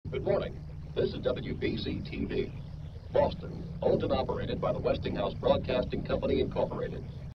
Good morning. This is WBC TV, Boston, owned and operated by the Westinghouse Broadcasting Company, Incorporated.